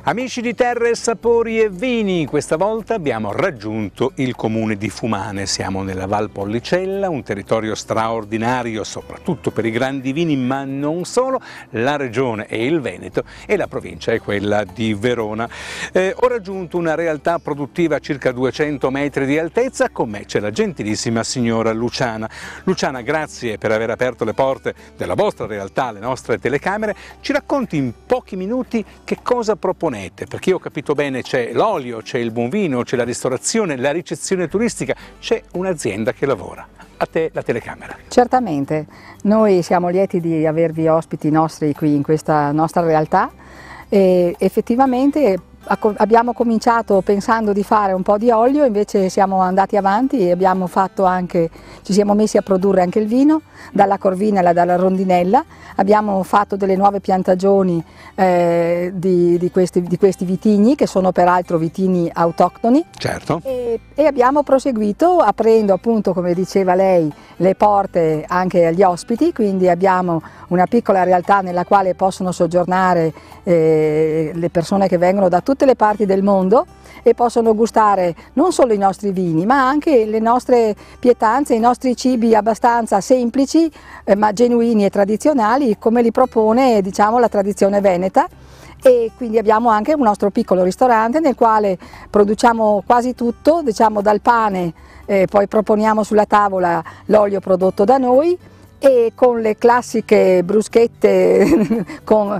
Amici di Terre, Sapori e Vini, questa volta abbiamo raggiunto il comune di Fumane. Siamo nella Val Pollicella, un territorio straordinario soprattutto per i grandi vini, ma non solo. La regione è il Veneto e la provincia è quella di Verona. Ho raggiunto una realtà produttiva a circa 200 metri di altezza. Con me c'è la gentilissima signora Luciana. Luciana, grazie per aver aperto le porte della vostra realtà alle nostre telecamere. Ci racconti in pochi minuti che cosa proponete? Perché io ho capito bene, c'è l'olio, c'è il buon vino, c'è la ristorazione, la ricezione turistica, c'è un'azienda che lavora. A te la telecamera. Certamente, noi siamo lieti di avervi ospiti nostri qui in questa nostra realtà e effettivamente abbiamo cominciato pensando di fare un po' di olio, invece siamo andati avanti e abbiamo fatto anche, ci siamo messi a produrre anche il vino, dalla corvina e dalla rondinella. Abbiamo fatto delle nuove piantagioni di questi vitigni, che sono peraltro vitigni autoctoni. Certo. E abbiamo proseguito aprendo, appunto, come diceva lei, le porte anche agli ospiti, quindi abbiamo una piccola realtà nella quale possono soggiornare le persone che vengono da tutte le parti del mondo e possono gustare non solo i nostri vini, ma anche le nostre pietanze, i nostri cibi abbastanza semplici ma genuini e tradizionali, come li propone, diciamo, la tradizione veneta. E quindi abbiamo anche un nostro piccolo ristorante nel quale produciamo quasi tutto, diciamo, dal pane, poi proponiamo sulla tavola l'olio prodotto da noi, e con le classiche bruschette con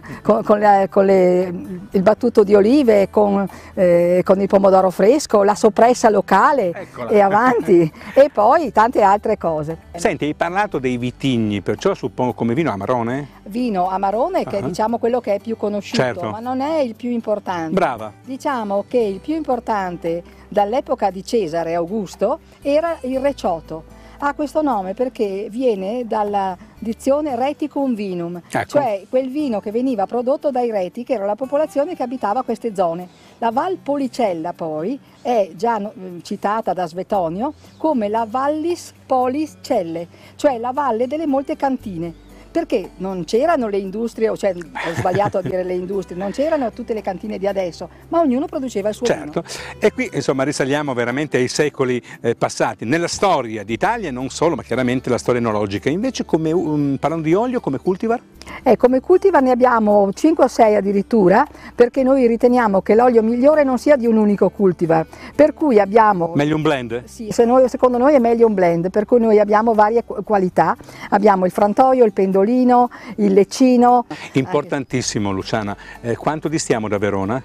il battuto di olive, con il pomodoro fresco, la soppressa locale. Eccola. E avanti, e poi tante altre cose. Senti, hai parlato dei vitigni, perciò suppongo come vino Amarone? Vino Amarone, che è, diciamo, quello che è più conosciuto, certo, ma non è il più importante. Brava. Diciamo che il più importante dall'epoca di Cesare Augusto era il Recioto. Ha questo nome perché viene dalla dizione reticum vinum, ecco, cioè quel vino che veniva prodotto dai reti, che era la popolazione che abitava queste zone. La Val Policella poi è già citata da Svetonio come la Vallis Polis Celle, cioè la valle delle molte cantine. Perché non c'erano le industrie, cioè ho sbagliato a dire le industrie, non c'erano tutte le cantine di adesso, ma ognuno produceva il suo vino. Certo, e qui insomma risaliamo veramente ai secoli passati, nella storia d'Italia non solo, ma chiaramente la storia enologica. Invece, parlando di olio, come cultivar? Come cultivar ne abbiamo 5 o 6 addirittura, perché noi riteniamo che l'olio migliore non sia di un unico cultivar, per cui abbiamo... Meglio un blend? Sì, secondo noi è meglio un blend, per cui noi abbiamo varie qualità, abbiamo il frantoio, il pendolino, il leccino. Importantissimo, Luciana, quanto distiamo da Verona?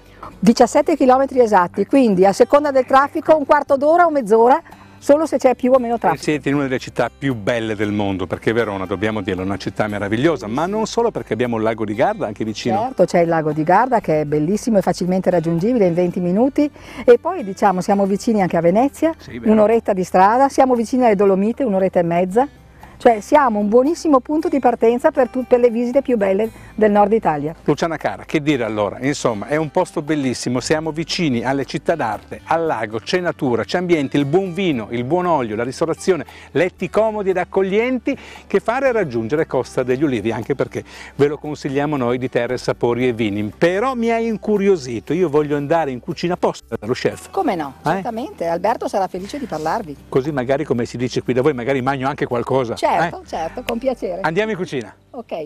17 km esatti, quindi a seconda del traffico un quarto d'ora o mezz'ora, solo se c'è più o meno traffico. Siete in una delle città più belle del mondo, perché Verona, dobbiamo dirlo, è una città meravigliosa, ma non solo, perché abbiamo il lago di Garda anche vicino. Certo, c'è il lago di Garda che è bellissimo e facilmente raggiungibile in 20 minuti, e poi, diciamo, siamo vicini anche a Venezia, sì, un'oretta di strada, siamo vicini alle Dolomite, un'oretta e mezza. Cioè siamo un buonissimo punto di partenza per le visite più belle del nord Italia. Luciana cara, che dire allora? Insomma, è un posto bellissimo, siamo vicini alle città d'arte, al lago, c'è natura, c'è ambiente, il buon vino, il buon olio, la ristorazione, letti comodi ed accoglienti. Che fare a raggiungere Costa degli Ulivi, anche perché ve lo consigliamo noi di Terre, Sapori e Vini. Però mi ha incuriosito, io voglio andare in cucina apposta dallo chef. Come no? Certamente, Alberto sarà felice di parlarvi. Così magari, come si dice qui da voi, magari mangio anche qualcosa. Certo, certo, con piacere. Andiamo in cucina. Ok.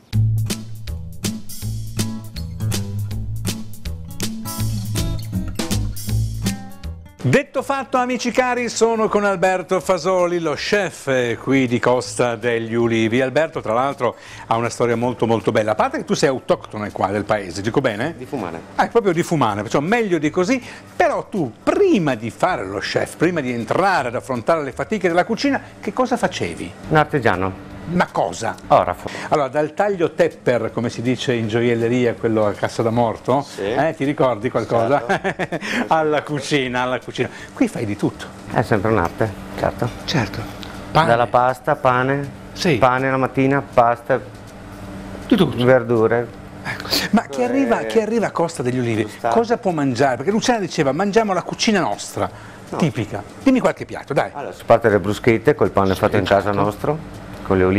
Detto fatto, amici cari, sono con Alberto Fasoli, lo chef qui di Costa degli Ulivi. Alberto, tra l'altro, ha una storia molto molto bella, a parte che tu sei autoctone qua del paese, dico bene? Di Fumane. Proprio di Fumane, perciò meglio di così. Però tu, prima di fare lo chef, prima di entrare ad affrontare le fatiche della cucina, che cosa facevi? Un artigiano. Ma cosa? Orafo. Allora, dal taglio tepper, come si dice in gioielleria, quello a cassa da morto, sì, ti ricordi qualcosa? Certo. alla cucina. Qui fai di tutto. È sempre un'arte, certo. Certo. Pane. Dalla pasta, pane, sì, pane la mattina, pasta, di tutto. verdure. Ecco. Ma chi arriva a Costa degli Ulivi, cosa può mangiare? Perché Luciana diceva, mangiamo la cucina nostra, tipica. Dimmi qualche piatto, dai. Allora, si parte dalle bruschette col pane fatto in casa nostro, con le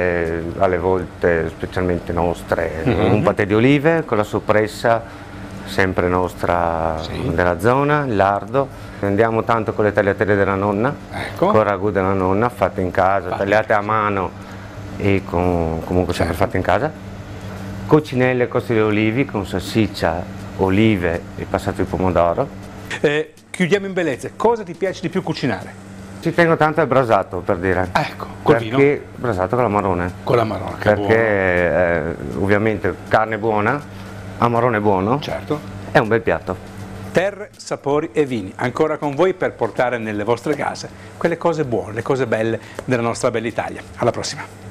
olive, alle volte specialmente nostre, un patè di olive con la soppressa sempre nostra, Sì. della zona, il lardo. Andiamo tanto con le tagliatelle della nonna, Ecco. con il ragù della nonna, fatte in casa, Fatte tagliate in a mano e comunque sempre Certo. fatte in casa. Coccinelle, coste di olivi con salsiccia, olive e passato di pomodoro. Chiudiamo in bellezza, cosa ti piace di più cucinare? Ci tengo tanto al brasato, per dire. Ecco, col vino? Perché brasato con l'amarone. Con l'amarone, che buono. Perché ovviamente carne buona, amarone buono, Certo. è un bel piatto. Terre, sapori e vini, ancora con voi per portare nelle vostre case quelle cose buone, le cose belle della nostra bella Italia. Alla prossima!